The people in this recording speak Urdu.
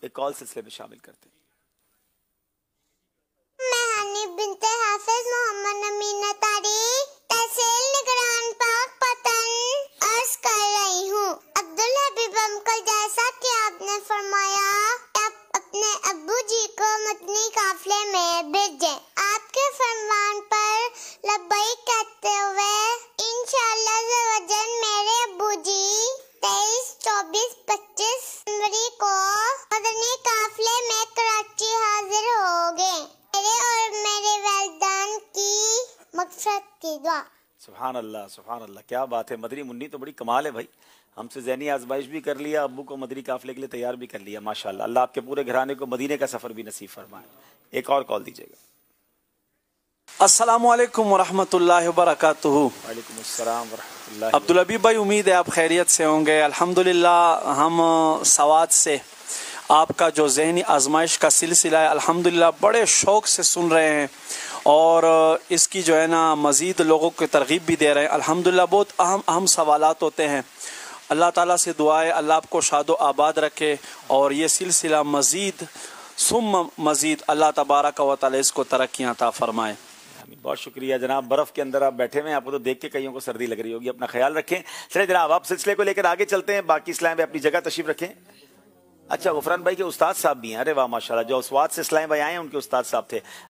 ایک کال سلسلے میں شامل کرتے ہیں۔ میں حنیف بنت حافظ محمد امینہ تاریخ تحصیل نگران پاک پتن عرض کر رہی ہوں۔ عبدالحبیب انکل، جیسا کہ آپ نے فرمایا آپ اپنے ابو جی کو مدنی قافلے میں بھیجیں، آپ کے فرمان پر لبیک کہتے ہوئے انشاءاللہ عزوجل میرے ابو جی 23، 24، 25 جنوری کو مدنی قافلے میں کراچی حاضر ہو گئے۔ میرے اور میرے والدین کی مغفرت کی دعا۔ سبحان اللہ، سبحان اللہ، کیا بات ہے۔ مدنی منی تو بڑی کمال ہے بھائی، ہم سے ذہنی آزمائش بھی کر لیا، ابو کو مدنی قافلے کے لیے تیار بھی کر لیا، ماشاءاللہ۔ اللہ آپ کے پورے گھرانے کو مدینے کا سفر بھی نصیب فرمائے۔ ایک اور کال دیجیے گا۔ السلام علیکم ورحمۃ اللہ وبرکاتہ۔ وعلیکم السلام ورحمۃ اللہ۔ عبدالحبیب بھائی، امید ہے آپ خیریت سے ہوں گے۔ الحمدللہ ہم سوات سے آپ کا جو ذہنی آزمائش کا سلسلہ ہے الحمدللہ بڑے شوق سے سن رہے ہیں، اور اس کی جو ہے نا مزید لوگوں کو ترغیب بھی دے رہے ہیں۔ الحمدللہ بہت اہم سوالات ہوتے ہیں۔ اللہ تعالیٰ سے دعا ہے اللہ آپ کو شاد و آباد رکھے، اور یہ سلسلہ مزید ثم مزید اللہ تبارک و تعالیٰ اس کو ترقیاں عطا فرمائے۔ بہت شکریہ جناب۔ برف کے اندر آپ بیٹھے ہوئے ہیں، آپ کو تو دیکھ کے کئیوں کو سردی لگ رہی ہوگی، اپنا خیال رکھیں۔ چلیں جناب، آپ سلسلے کو لے کر آگے چلتے ہیں، باقی اسلام بھائی اپنی جگہ تشریف رکھیں۔ اچھا، غفران بھائی کے استاد صاحب بھی ہیں، ارے واہ ماشاءاللہ، جو سوات سے اسلام بھائی آئے ہیں ان کے استاد صاحب تھے۔